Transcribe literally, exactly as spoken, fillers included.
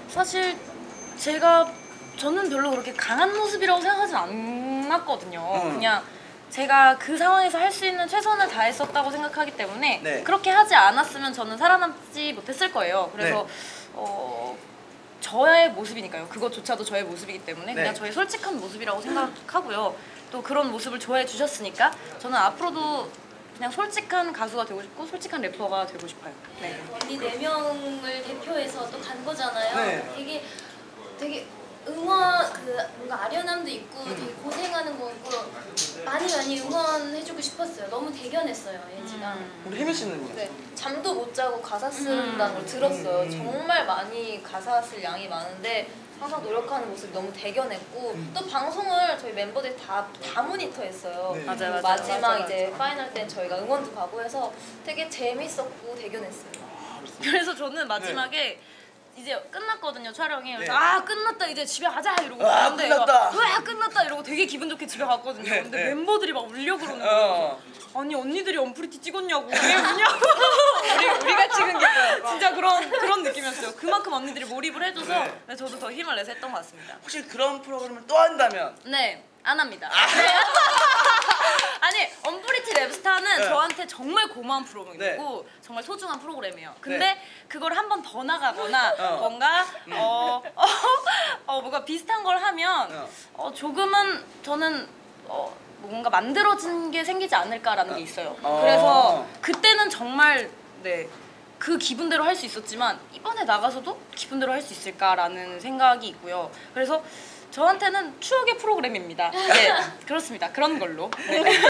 사실 제가 저는 별로 그렇게 강한 모습이라고 생각하진 않았거든요. 음. 그냥 제가 그 상황에서 할 수 있는 최선을 다했었다고 생각하기 때문에 네. 그렇게 하지 않았으면 저는 살아남지 못했을 거예요. 그래서 네. 어, 저의 모습이니까요. 그것조차도 저의 모습이기 때문에 네. 그냥 저의 솔직한 모습이라고 생각하고요. 또 그런 모습을 좋아해 주셨으니까 저는 앞으로도 그냥 솔직한 가수가 되고 싶고 솔직한 래퍼가 되고 싶어요. 네. 언니 네 명을 대표해서 또 간 거잖아요. 네. 되게 되게 응원 그 뭔가 아련함도 있고 음. 되게 고생하는 거 있고 많이 많이 응원해주고 싶었어요. 너무 대견했어요, 예지가. 음. 우리 혜미 씨는요? 네, 잠도 못 자고 가사 쓴다는 걸 들었어요. 음. 정말 많이 가사 쓸 양이 많은데 항상 노력하는 모습이 너무 대견했고 음. 또 방송을 저희 멤버들이 다, 다 모니터했어요. 네. 맞아요, 맞아요. 마지막 맞아요, 이제 맞아요. 파이널 때 저희가 응원도 가고 해서 되게 재밌었고 대견했어요. 그래서 저는 마지막에 이제 끝났거든요, 촬영이. 그래서 네. 아 끝났다, 이제 집에 가자 이러고 아, 갔는데 끝났다. 와 끝났다 이러고 되게 기분 좋게 집에 갔거든요. 네, 근데 네. 멤버들이 막 울려 그러는 거예요. 어. 아니 언니들이 언프리티 찍었냐고 왜 우냐고. 우리, 우리가 찍은 게 뭐야. 진짜 그런 그런 느낌이었어요. 그만큼 언니들이 몰입을 해줘서 네. 네, 저도 더 힘을 내서 했던 것 같습니다. 혹시 그런 프로그램을 또 한다면? 네, 안 합니다. 네. 아니, 언프리티 랩스타는 네. 저한테 정말 고마운 프로그램이고 네. 정말 소중한 프로그램이에요. 근데 네. 그걸 한 번 더 나가거나 어. 뭔가 어, 어, 어, 뭔가 비슷한 걸 하면 어. 어, 조금은 저는 어, 뭔가 만들어진 게 생기지 않을까라는 게 있어요. 어. 그래서 그때는 정말 네. 그 기분대로 할 수 있었지만 이번에 나가서도 기분대로 할 수 있을까라는 생각이 있고요. 그래서 저한테는 추억의 프로그램입니다. 네, 그렇습니다. 그런 걸로. 네.